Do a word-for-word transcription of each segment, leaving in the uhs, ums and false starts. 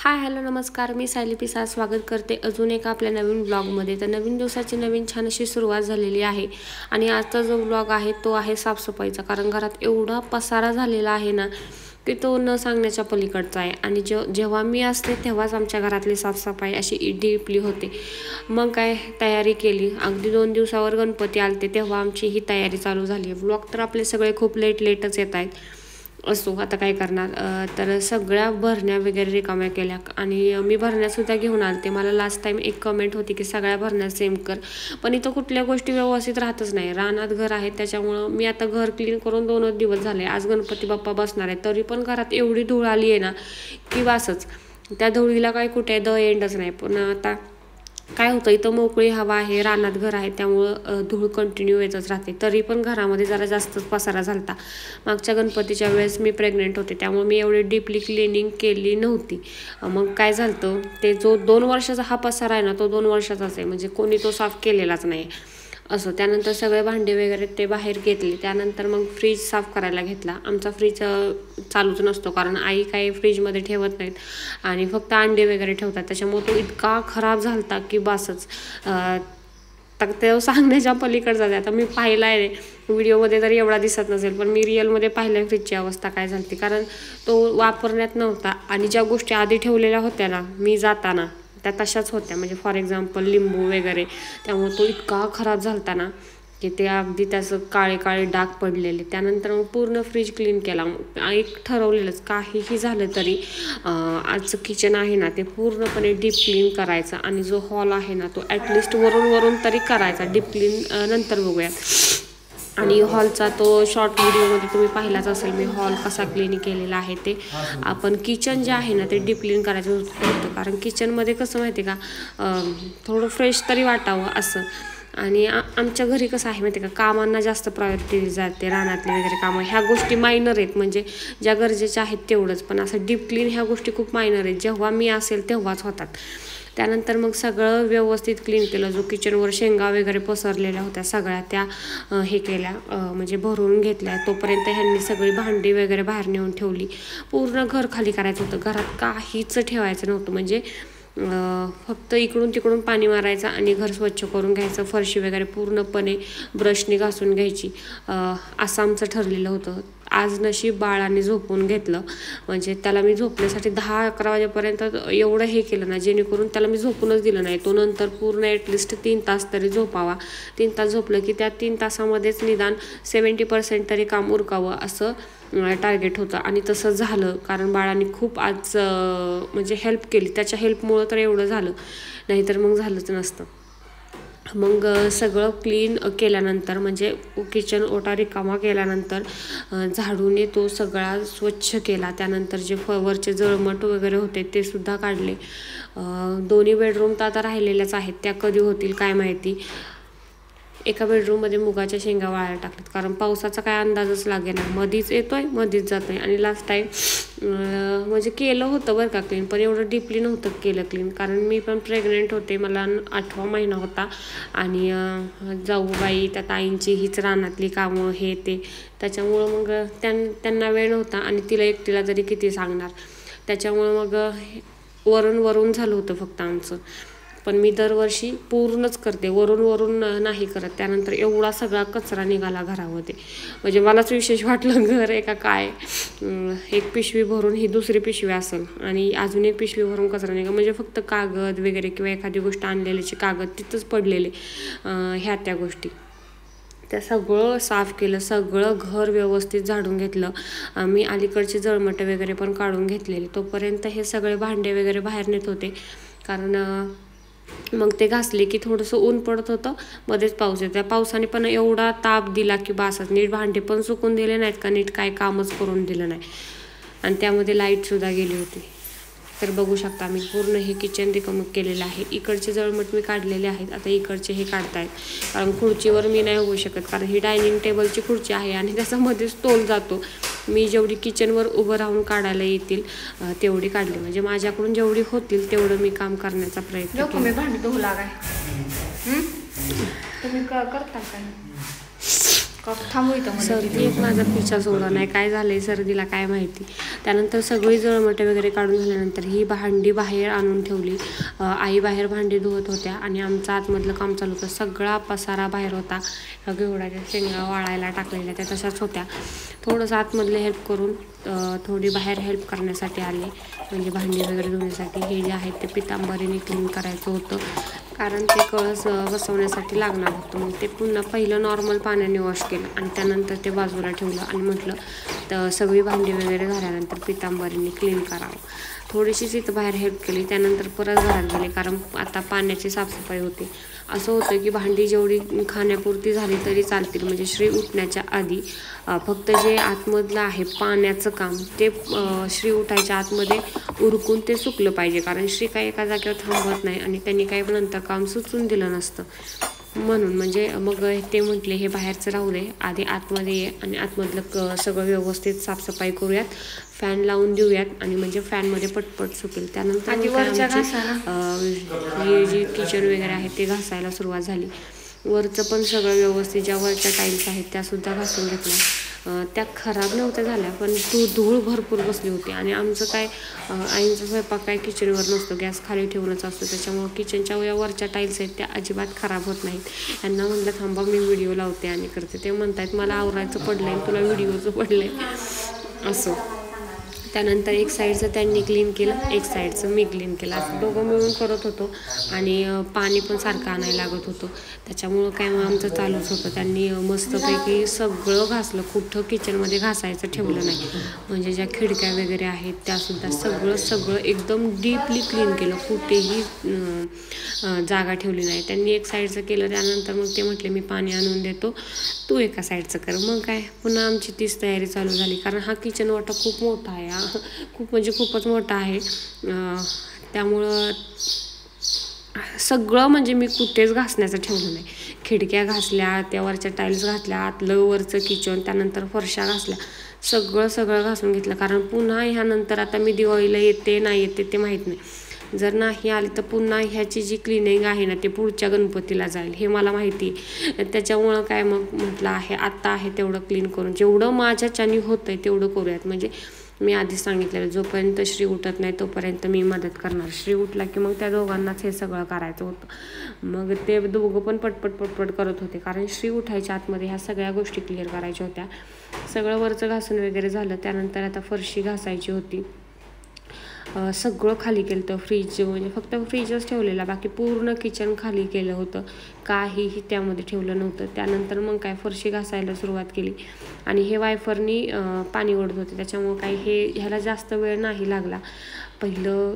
Hi hello नमस्कार, मी सायली पिसा स्वागत करते अजून एका आपल्या नवीन ब्लॉगमध्ये। तर नवीन दिवसाची नवीन छान अशी सुरुवात झालेली आहे आणि आजचा जो ब्लॉग आहे तो आहे साफसफाईचा। कारण घरात एवढा पसारा झालेला आहे ना की तो न सांगण्याच्या पलीकडचा आहे। आणि जे जेव्हा मी असते तेव्हाच आमच्या घरातली साफसफाई अशी डीपली होते। मग काय तयारी केली, अगदी दोन दिवसावर गणपती आलते तेव्हा आमची ही तयारी चालू झाली। ब्लॉग तर आपले सगळे खूप लेट लेटच येत आहेत, असो आता काय करणार। तर सगळ्या भरण्या वगैरे रिकाम्या केल्या आणि मी भरण्यासुद्धा घेऊन आलते। मला लास्ट टाइम एक कमेंट होती की सगळ्या भरण्या सेम कर, पण इथं कुठल्या गोष्टी व्यवस्थित राहतच नाही। रानात घर आहे त्याच्यामुळं मी आता घर क्लीन करून दोनच दिवस झाले। आज गणपती बाप्पा बसणार आहे तरी पण घरात एवढी धूळ आली आहे ना की वासच, त्या धुळीला काय कुठे द एंडच नाही। पण आता काय होतं, इथं मोकळी हवा आहे, रानात घर आहे त्यामुळं धूळ कंटिन्यू येतच राहते। तरी पण घरामध्ये जरा जास्तच पसारा झालता। मागच्या गणपतीच्या वेळेस मी प्रेग्नेंट होते त्यामुळे मी एवढी डीपली क्लिनिंग केली नव्हती। मग काय झालं, ते जो दोन वर्षाचा हा पसारा आहे ना तो दोन वर्षाचाच आहे, म्हणजे कोणी तो साफ केलेलाच नाही असं। त्यानंतर सगळे भांडे वगैरे ते बाहेर घेतले। त्यानंतर मग फ्रीज साफ करायला घेतला। आमचा फ्रीज चालूच नसतो कारण आई काही फ्रीजमध्ये ठेवत नाहीत आणि फक्त अंडे वगैरे ठेवतात, त्याच्यामुळे तो इतका खराब झालता की बासच। तर ते सांगण्याच्या पलीकडे जाते। आता मी पाहिला आहे व्हिडिओमध्ये तरी एवढा दिसत नसेल, पण मी रिअलमध्ये पाहिल्या फ्रीजची अवस्था काय झाली, कारण तो वापरण्यात नव्हता आणि ज्या गोष्टी आधी ठेवलेल्या होत्या ना मी जाताना त्या तशाच होत्या, म्हणजे फॉर एक्झाम्पल लिंबू वगैरे, त्यामुळे तो इतका खराब झालता ना की ते अगदी त्याचं काळे काळे डाग पडलेले। त्यानंतर मग पूर्ण फ्रीज क्लीन केला। एक ठरवलेलंच काहीही झालं तरी आजचं किचन आहे ना ते पूर्णपणे डीप क्लीन करायचं आणि जो हॉल आहे ना तो ॲटलिस्ट वरून वरून तरी करायचा, डीप क्लीन नंतर बघूयात। आणि हॉलचा तो शॉर्ट व्हिडिओमध्ये तुम्ही पाहिलाच असेल मी हॉल कसा क्लीन केलेला आहे ते। आपण किचन जे आहे ना ते डीप क्लीन करायचं होतं, कारण किचनमध्ये कसं माहिती का थोडं फ्रेश तरी वाटावं असं। आणि आमच्या घरी कसं आहे माहिती का, कामांना जास्त प्रायोरिटी दिली जाते, रानातले वगैरे कामं ह्या गोष्टी मायनर आहेत, म्हणजे ज्या गरजेच्या आहेत तेवढंच। पण असं डीप क्लीन ह्या गोष्टी खूप मायनर आहेत, जेव्हा मी असेल तेव्हाच होतात। त्यानंतर मग सगळं व्यवस्थित क्लीन केलं। जो किचनवर शेंगा वगैरे पसरलेल्या होत्या सगळ्या त्या हे केल्या, म्हणजे भरून घेतल्या। तोपर्यंत ह्यांनी सगळी भांडी वगैरे बाहेर नेऊन ठेवली। पूर्ण घर खाली करायचं होतं, घरात काहीच ठेवायचं नव्हतं, म्हणजे फक्त इकडून तिकडून पाणी मारायचं आणि घर स्वच्छ करून घ्यायचं। फरशी वगैरे पूर्णपणे ब्रशने घासून घ्यायची असं आमचं ठरलेलं होतं। आज नशीब बाळाने झोपून घेतलं, म्हणजे त्याला मी झोपण्यासाठी दहा अकरा वाजेपर्यंत एवढं हे केलं ना जेणेकरून त्याला मी झोपूनच दिलं नाही। तो नंतर पूर्ण ॲटलिस्ट तीन तास तरी झोपावा। तीन तास झोपलं की त्या तीन तासामध्येच निदान सेवन्टी पर्सेंट तरी काम उरकावं असं टार्गेट होतं आणि तसं झालं। कारण बाळाने खूप आज म्हणजे हेल्प केली, त्याच्या हेल्पमुळं तर एवढं झालं, नाहीतर मग झालंच नसतं। मग सगळं क्लीन केल्यानंतर म्हणजे किचन ओटा रिकामा केल्यानंतर झाडूने तो सगळा स्वच्छ केला। त्यानंतर जे वरचे जळमट वगैरे होते ते सुद्धा काढले। दोन्ही बेडरूम तर आता राहिलेल्याच आहेत, त्या कधी होतील काय माहिती। एका बेडरूममध्ये मुगाच्या शेंगा वाळायला टाकतात, कारण पावसाचा काय अंदाजच लागेना, मधीच येतोय मधीच जातोय। आणि लास्ट टाईम म्हणजे केलं होतं बरं का क्लीन, पण एवढं डीपली नव्हतं केलं क्लीन, कारण मी पण प्रेग्नेंट होते, मला आठवा महिना होता आणि जाऊबाई त्या ताईंची हीच रानातली कामं हे ते, त्याच्यामुळं मग त्यां त्यांना वेळ नव्हता आणि तिला एकटीला तरी किती सांगणार, त्याच्यामुळं मग वरून वरून झालं होतं फक्त आमचं। पण मी दरवर्षी पूर्णच करते, वरून वरून नाही करत। त्यानंतर एवढा सगळा कचरा निघाला घरामध्ये, म्हणजे मलाच विशेष वाटलं घर आहे का काय। एक पिशवी भरून ही दुसरी पिशवी असेल आणि अजून एक पिशवी भरून कचरा निघा, म्हणजे फक्त कागद वगैरे किंवा एखादी गोष्ट आणलेल्याचे कागद तिथंच पडलेले ह्या त्या गोष्टी, त्या सगळं साफ केलं। सगळं घर व्यवस्थित झाडून घेतलं मी। अलीकडचे जळमटे वगैरे पण काढून घेतलेले। तोपर्यंत हे सगळे भांडे वगैरे बाहेर नेत होते, कारण मग ते घासले की थोडंसं ऊन पडत होतं, मध्येच पाऊस येतो। त्या पावसाने पण एवढा ताप दिला की बासच, नीट भांडे पण सुकून दिले नाहीत का नीट काय कामच करून दिलं नाही। आणि त्यामध्ये लाईटसुद्धा गेली होती। तर बघू शकता मी पूर्ण हे किचन रिकामं केलेलं आहे। इकडचे जळमट मी काढलेले आहेत, आता इकडचे हे काढतायत, कारण खुर्चीवर मी नाही होऊ शकत, कारण ही डायनिंग टेबलची खुर्ची आहे आणि त्याच्यामध्येच तोल जातो। मी जेवढी किचनवर उभं राहून काढायला येतील तेवढी काढली, म्हणजे माझ्याकडून जेवढी होतील तेवढं मी काम करण्याचा प्रयत्न केला। भांडी धुवू लागाय तुम्ही करता काय थांबू इथं। सर्दी एक माझा पिछा सोडा नाही, काय झालंय सर्दीला काय माहिती। त्यानंतर सगळी जळमटे वगैरे काढून झाल्यानंतर ही भांडी बाहेर आणून ठेवली. आई बाहेर भांडी धुवत होत्या आणि आमचं आतमधलं काम चालू होतं. सगळा पसारा बाहेर होता. घेवडाच्या शेंगा वाळायला टाकलेल्या त्या तशाच होत्या. थोडंसं आतमधलं हेल्प करून थोडी बाहेर हेल्प करण्यासाठी आले, म्हणजे भांडी वगैरे धुण्यासाठी. हे जे आहेत ते पितांबरीने क्लीन करायचं होतं, कारण ते कळस बसवण्यासाठी लागणार होतं. मग ते पुन्हा पहिलं नॉर्मल पाण्याने वॉश केलं आणि त्यानंतर ते बाजूला ठेवलं आणि म्हटलं तर सगळी भांडी वगैरे झाल्यानंतर पितांबरीने क्लीन करावं. थोडीशीच इथं बाहेर हेल्प केली. त्यानंतर परत घरात गेले, कारण आता पाण्याची साफसफाई होती. असं होतं की भांडी जेवढी खाण्यापुरती झाली तरी चालतील, म्हणजे श्री उठण्याच्या आधी फक्त जे आतमधलं आहे पाण्याचं काम ते श्री उठायच्या आतमध्ये उरकून ते सुकलं पाहिजे, कारण श्री काही एका जागेवर थांबत नाही आणि त्यांनी काही नंतर काम सुचून दिलं नसतं. म्हणून म्हणजे मग ते म्हटले हे बाहेरचं राहू दे, आधी आतमध्ये ये आणि आतमधलं क सगळं व्यवस्थित साफसफाई करूयात, फॅन लावून देऊयात आणि म्हणजे फॅनमध्ये पटपट सुकेल. त्यानंतर हे जे किचन वगैरे आहे ते घासायला सुरुवात झाली. वरचं पण सगळं व्यवस्थित, ज्या वरच्या टाईल्स आहेत त्यासुद्धा घासून घेतल्या. त्या खराब नव्हत्या झाल्या, पण धूळ धूळ भरपूर बसली होती. आणि आमचं काय आईंचा स्वयंपाक काय किचनवर नसतो, गॅस खाली ठेवूनच असतो, त्याच्यामुळं किचनच्या वरच्या टाईल्स आहेत त्या अजिबात खराब होत नाहीत. यांना म्हटलं थांबा मी व्हिडिओ लावते आणि करते. ते म्हणतात मला आवरायचं पडलं आहे, तुला व्हिडिओचं पडलं आहे असं. त्यानंतर एक साईडचं त्यांनी क्लीन केलं, एक साईडचं मी क्लीन केलं, असं दोघं मिळून करत होतो. आणि पाणी पण सारखं आणायला लागत होतं, त्याच्यामुळं काय मग आमचं चालूच होतं. त्यांनी मस्तपैकी सगळं घासलं, कुठं किचनमध्ये घासायचं ठेवलं नाही. म्हणजे ज्या खिडक्या वगैरे आहेत त्यासुद्धा सगळं सगळं एकदम डीपली क्लीन केलं, कुठेही जागा ठेवली नाही. त्यांनी एक साईडचं केलं, त्यानंतर मग ते म्हटले मी पाणी आणून देतो, तू एका साईडचं कर. मग काय पुन्हा आमची तीच तयारी चालू झाली, कारण हा किचन वाटा खूप मोठा आहे, खूप म्हणजे खूपच मोठा आहे. त्यामुळं सगळं म्हणजे मी कुठेच घासण्याचं ठेवलं नाही. खिडक्या घासल्या, त्यावरच्या टाईल्स घातल्या, आतलं वरचं किचन, त्यानंतर फरशा घासल्या, सगळं सगळं घासून घेतलं. कारण पुन्हा ह्यानंतर आता मी दिवाळीला येते नाही येते ते माहीत नाही. जर नाही आली तर पुन्हा ह्याची जी क्लिनिंग आहे ना ते पुढच्या गणपतीला जाईल, हे मला माहिती आहे. त्याच्यामुळं काय मग म्हटलं आहे आत्ता आहे तेवढं क्लीन करून, जेवढं माझ्याच्याने होतं आहे तेवढं करूयात. म्हणजे मी आधीच सांगितलेलं जोपर्यंत श्री उठत नाही तोपर्यंत मी मदत करणार. श्री उठला की मग त्या दोघांनाच हे सगळं करायचं होतं. मग ते दोघं पण पटपट पटपट करत होते, कारण श्री उठायच्या आतमध्ये ह्या सगळ्या गोष्टी क्लिअर करायच्या होत्या. सगळं वरचं घासून वगैरे झालं. त्यानंतर आता फरशी घासायची होती. सगळं खाली केलं होतं. फ्रीज म्हणजे फक्त फ्रीजच ठेवलेला, बाकी पूर्ण किचन खाली केलं होतं, काहीही त्यामध्ये ठेवलं नव्हतं. त्यानंतर मग काय फरशी घासायला सुरुवात केली. आणि हे वायफरनी पाणी ओढत होते, त्याच्यामुळं काय हे ह्याला जास्त वेळ नाही लागला. पहिलं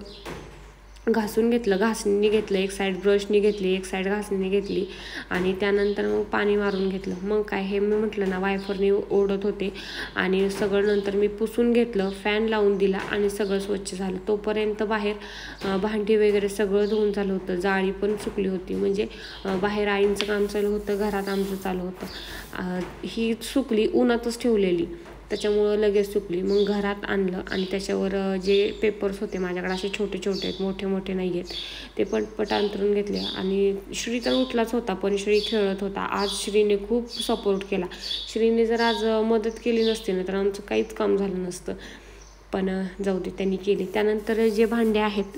घासून घेतलं, घासणीने घेतलं, एक साईड ब्रशनी घेतली, एक साईड घासणीने घेतली आणि त्यानंतर मग पाणी मारून घेतलं. मग काय हे मी म्हटलं ना वायफरनी ओढत होते आणि सगळं नंतर मी पुसून घेतलं, फॅन लावून दिला आणि सगळं स्वच्छ झालं. तोपर्यंत बाहेर भांडी वगैरे सगळं धुवून झालं होतं, जाळी पण सुकली होती. म्हणजे बाहेर आईंचं काम चालू होतं, घरात आमचं चालू होतं. ही सुकली उन्हातच ठेवलेली, त्याच्यामुळं लगेच सुकली. मग घरात आणलं आणि त्याच्यावर जे पेपर्स होते माझ्याकडे असे छोटे छोटे आहेत, मोठे मोठे नाही आहेत, ते पटपट अंतरून घेतले. आणि श्री तर उठलाच होता, पण श्री खेळत होता. आज श्रीने खूप सपोर्ट केला. श्रीने जर आज मदत केली नसती ना तर आमचं काहीच काम झालं नसतं, पण जाऊ दे त्यांनी केली. त्यानंतर जे भांडे आहेत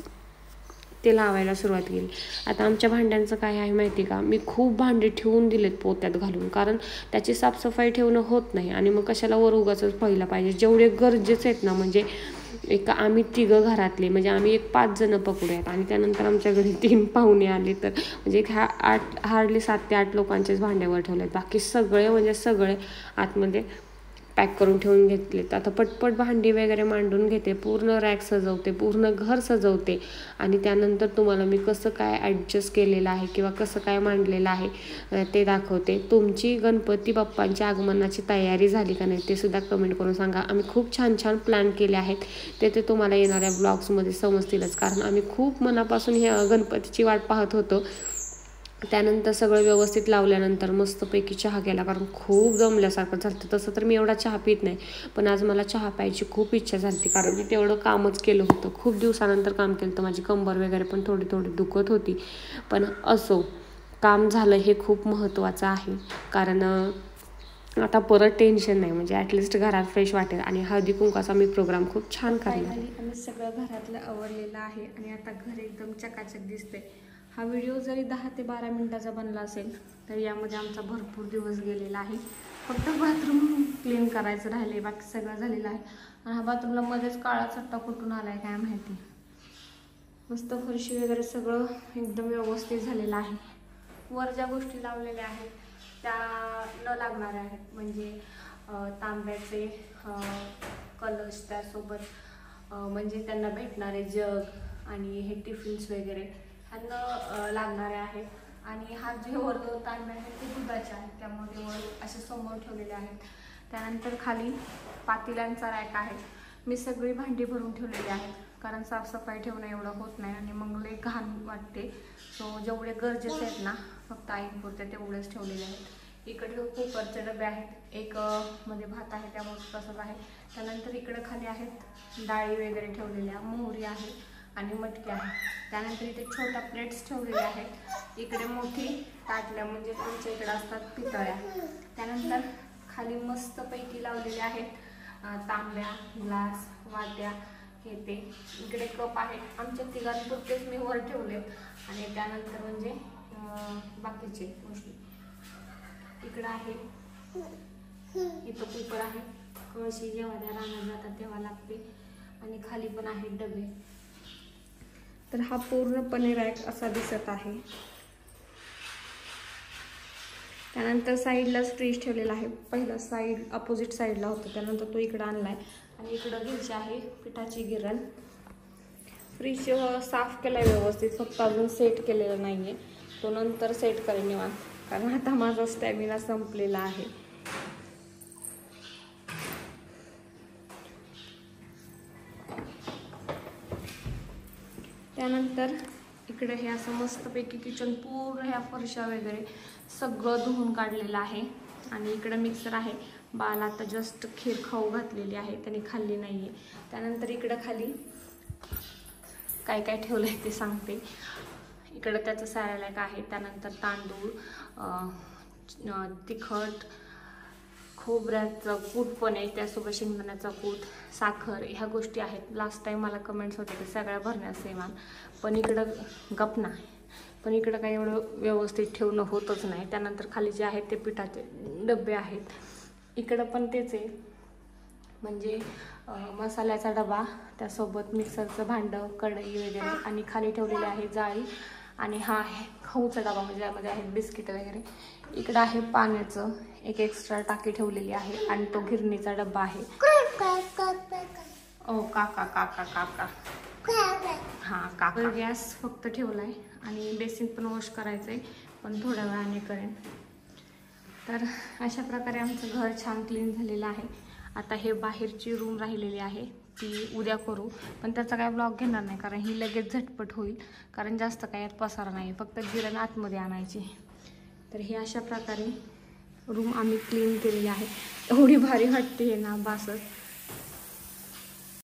ते लावायला सुरुवात केली. आता आमच्या भांड्यांचं काय आहे माहिती का, मी खूप भांडे ठेवून दिलेत पोत्यात घालून, कारण त्याची साफसफाई ठेवणं होत नाही आणि मग कशाला वर उगाचच पहिलं पाहिजे. जेवढे गरजेचे आहेत ना, म्हणजे एक आम्ही तिघं घरातले, म्हणजे आम्ही एक पाच जणं पकडूयात आणि त्यानंतर आमच्या घरी तीन पाहुणे आले तर म्हणजे एक ह्या आठ हार्डली सात ते आठ लोकांचेच भांड्यावर ठेवलेत. बाकी सगळे म्हणजे सगळे आतमध्ये पॅक करून ठेवून घेतलेत. आता पटपट भांडी वगैरे मांडून घेते, पूर्ण रॅक सजवते, पूर्ण घर सजवते आणि त्यानंतर तुम्हाला मी कसं काय ॲडजस्ट केलेलं आहे किंवा कसं काय मांडलेलं आहे ते दाखवते. तुमची गणपती बाप्पांच्या आगमनाची तयारी झाली का नाही ते सुद्धा कमेंट करून सांगा. आम्ही खूप छान छान प्लॅन केले आहेत, ते ते तुम्हाला येणाऱ्या ब्लॉग्समध्ये समजतीलच, कारण आम्ही खूप मनापासून हे गणपतीची वाट पाहत होतो. त्यानंतर सगळं व्यवस्थित लावल्यानंतर मस्तपैकी चहा केला, कारण खूप जमल्यासारखं झालं. तसं तर मी एवढा चहा पित नाही, पण आज मला चहा प्यायची खूप इच्छा झाली, कारण मी तेवढं कामच केलं होतं. खूप दिवसानंतर काम केलं तर माझी कंबर वगैरे पण थोडी थोडी दुखत होती, पण असो काम झालं हे खूप महत्त्वाचं आहे. कारण आता परत टेन्शन नाही, म्हणजे ॲटलिस्ट घरात फ्रेश वाटेल. आणि हळदी कुंकाचा मी प्रोग्राम खूप छान करणार. आम्ही सगळं घरातलं आवरलेलं आहे आणि आता घर एकदम चकाचक दिसते. हा व्हिडिओ जरी दहा ते बारा मिनिटाचा बनला असेल तर यामध्ये आमचा भरपूर दिवस गेलेला आहे. फक्त बाथरूम क्लीन करायचं राहिले, बाकी सगळं झालेलं आहे. आणि हा बाथरूमला मध्येच काळा चट्टा कुठून आला आहे काय माहिती. मस्त फरशी वगैरे सगळं एकदम व्यवस्थित झालेलं आहे. वर ज्या गोष्टी लावलेल्या आहेत त्या न लागणाऱ्या आहेत, म्हणजे तांब्याचे कलश, त्यासोबत म्हणजे त्यांना भेटणारे जग आणि हे टिफिन्स वगैरे ह्यांना लागणारे आहेत. आणि हा जे वर तांबे आहेत ते दुधाचे आहेत, त्यामुळे वर असे समोर ठेवलेले आहेत. त्यानंतर खाली पातेल्यांचा रॅक आहे. मी सगळी भांडी भरून ठेवलेली आहेत, कारण साफसफाई ठेवणं एवढं होत नाही आणि मग लई घाण वाटते. सो जेवढे गरजेचे आहेत ना फक्त आईपुरते तेवढेच ठेवलेले आहेत. इकडे कुकरचे डबे आहेत, एक मध्ये भात आहे त्यामुळे तसंच आहे. त्यानंतर इकडे खाली आहेत डाळी वगैरे ठेवलेल्या, मोहरी आहे आणि मटकी आहे. त्यानंतर इथे छोट्या प्लेट्स ठेवलेल्या आहेत. इकडे मोठी ताटल्या म्हणजे तुमच्या इकडे असतात पितळ्या. त्यानंतर खाली मस्तपैकी लावलेले आहेत तांब्या, ग्लास, वाट्या, हे ते. इकडे कप आहेत, आमच्या तिघांपुरतेच मी वर ठेवले. आणि त्यानंतर म्हणजे बाकीचे गोष्टी इकडं आहे. इथं कुकर आहे, कळशी जेव्हा त्या रानात जातात तेव्हा लागते. आणि खाली पण आहेत डबे. तर हा पूर्णपणे रॅक असा दिसत आहे. त्यानंतर साईडलाच फ्रीज ठेवलेला आहे. पहिला साईड अपोजिट साईडला होतं, त्यानंतर तो इकडं आणला आहे. आणि इकडं घ्यायची आहे पिठाची गिरण. फ्रीज साफ केला आहे व्यवस्थित, फक्त अजून सेट केलेलं नाही आहे. तो नंतर सेट करेन निवांत, कारण आता माझा स्टॅमिना संपलेला आहे. त्यानंतर इकडे हे असं मस्तपैकी किचन पूर्ण ह्या फरशा वगैरे सगळं धुवून काढलेलं आहे. आणि इकडे मिक्सर आहे. बाल आता जस्ट खीर खाऊ घातलेली आहे, त्याने खाल्ली नाही आहे. त्यानंतर इकडं खाली काय काय ठेवलं आहे ते सांगते. इकडं त्याचं सॅरॅलॅक आहे. त्यानंतर तांदूळ, तिखट, खोबऱ्याचं कूट पण आहे, त्यासोबत शेंगदाण्याचा कूट, साखर, ह्या गोष्टी आहेत. लास्ट टाईम मला कमेंट्स होते की सगळ्या भरण्यास सेमान, पण इकडं गपना पण इकडं काही एवढं व्यवस्थित ठेवणं होतच नाही. त्यानंतर खाली जे आहेत ते पिठाचे डबे आहेत. इकडं पण तेच आहे, म्हणजे मसाल्याचा डबा, त्यासोबत मिक्सरचं भांडं, कढई वगैरे. आणि खाली ठेवलेली आहे जाळी. आणि हा आहे खाऊचा डबा, म्हणजे यामध्ये आहेत बिस्किट वगैरे. इकडं आहे पाण्याचं एक एक्स्ट्रा टाकी ठेवलेली आहे. आणि तो गिरणीचा डबा आहे. ओ काका काका काका हां काका. गॅस फक्त ठेवलाय आणि बेसिन पण वॉश करायचंय, पण थोड्या वेळाने करेन. तर अशा प्रकारे आमचं घर छान क्लीन झालेलं आहे. आता हे बाहेरची रूम राहिलेली आहे ती उद्या करू, पण त्याचा काय ब्लॉग घेणार नाही, कारण ही लगेच झटपट होईल. कारण जास्त काय यात पसारा नाही, फक्त गिरण आतमध्ये आणायची. तर हे अशा प्रकारे रूम आम्ही क्लीन केलेली आहे. एवढी भारी वाटते ना बासच.